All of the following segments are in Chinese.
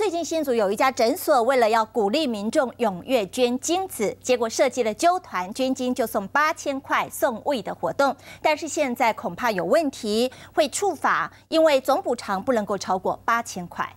最近新竹有一家诊所，为了要鼓励民众踊跃捐精子，结果设计了揪团捐精就送8000块送胃的活动。但是现在恐怕有问题，会触法，因为总补偿不能够超过8000块。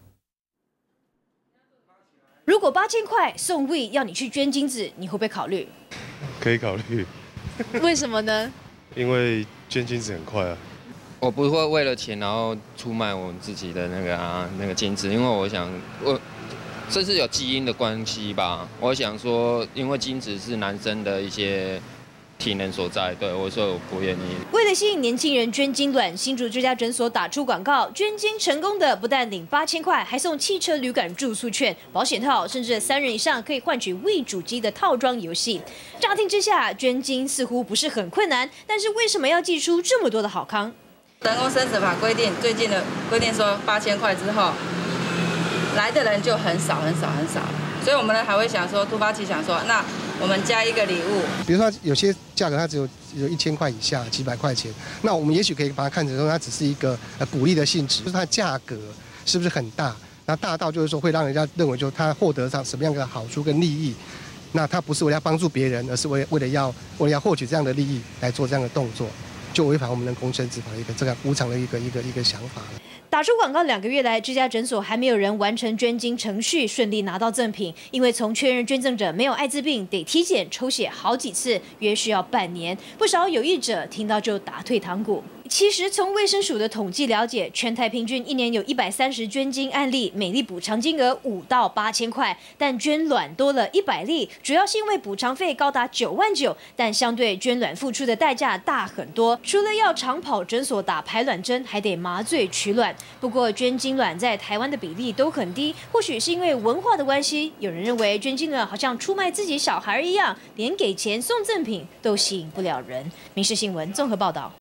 如果8000块送胃要你去捐精子，你会不会考虑？ 可以考虑。 为什么呢？ 因为捐精子很快啊。 我不会为了钱然后出卖我自己的那个精子，因为我想这是有基因的关系吧。我想说，因为精子是男生的一些体能所在，对我说我不愿意。 为了吸引年轻人捐精卵，新竹这家诊所打出广告，捐精成功的不但领8000块，还送汽车旅馆住宿券、保险套，甚至3人以上可以换取胃主机的套装游戏。乍听之下，捐精似乎不是很困难，但是为什么要祭出这么多的好康？ 人工生殖法规定，最近的规定说8000块之后，来的人就很少，所以我们呢还会想说，突发奇想说，那我们加一个礼物。 比如说有些价格它只有1000块以下，几百块钱，那我们也许可以把它看成说它只是一个鼓励的性质，就是它的价格是不是很大？那大到就是说会让人家认为就它获得上什么样的好处跟利益，那它不是为了帮助别人，而是为了要获取这样的利益来做这样的动作。 就违反我们人工生殖法的一个这个无偿的一个想法了。 打出广告2个月来，这家诊所还没有人完成捐精程序，顺利拿到赠品。因为从确认捐赠者没有艾滋病，得体检抽血好几次，约需要半年。不少有意者听到就打退堂鼓。 其实，从卫生署的统计了解，全台平均1年有130捐精案例，每例补偿金额5到8000块，但捐卵多了100例，主要是因为补偿费高达99000，但相对捐卵付出的代价大很多，除了要长跑诊所打排卵针，还得麻醉取卵。不过，捐精卵在台湾的比例都很低，或许是因为文化的关系，有人认为捐精卵好像出卖自己小孩一样，连给钱送赠品都吸引不了人。民视新闻综合报道。